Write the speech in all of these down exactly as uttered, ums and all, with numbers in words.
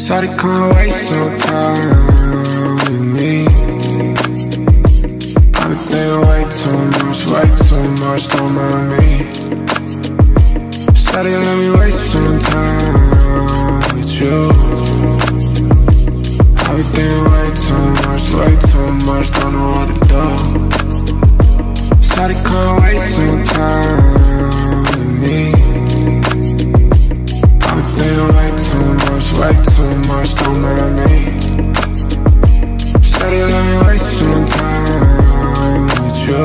Shawty can't waste some time with me. I've been thinking way too much, way too much, don't mind me. Shawty let me waste some time with you. I've been thinking way too much, way too much, don't know what to do. Shawty can't waste some time with me. I've been thinking way too much, way too much, don't mind me. Shawty let me waste some time with you.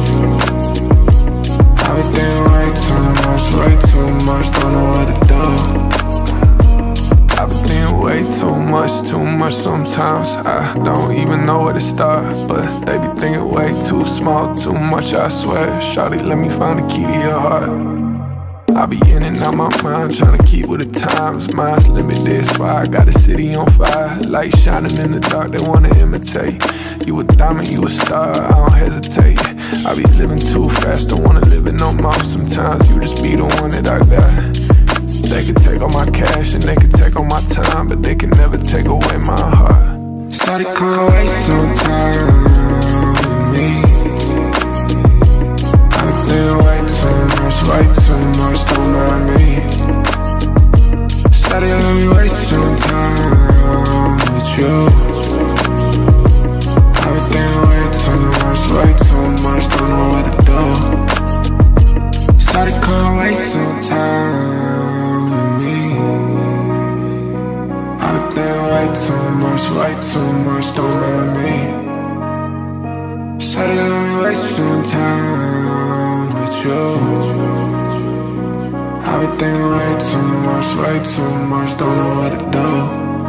I've been thinking way too much, way too much, don't know what to do. I've been thinking way too much, too much sometimes. I don't even know where to start, but they be thinking way too small, too much, I swear. Shawty, let me find the key to your heart. I be in and out my mind, tryna keep with the times. Mine's limited, fire, got the city on fire. Light shining in the dark, they wanna imitate. You a diamond, you a star, I don't hesitate. I be living too fast, don't wanna live it no more. Sometimes you just be the one that I got. They can take all my cash and they can take all my time, but they can never take away my heart. Shawty can't waste some time with me. I've been thinking way too much, way too much, don't mind me. Shawty let me waste some time with you. I've been thinking way too much, way too much, don't know what to do. Shawty can't waste some time with me. I've been thinking way too much, way too much, don't mind me. Shawty let me waste some time with you. I've been thinking way too much, way too much, don't know what to do.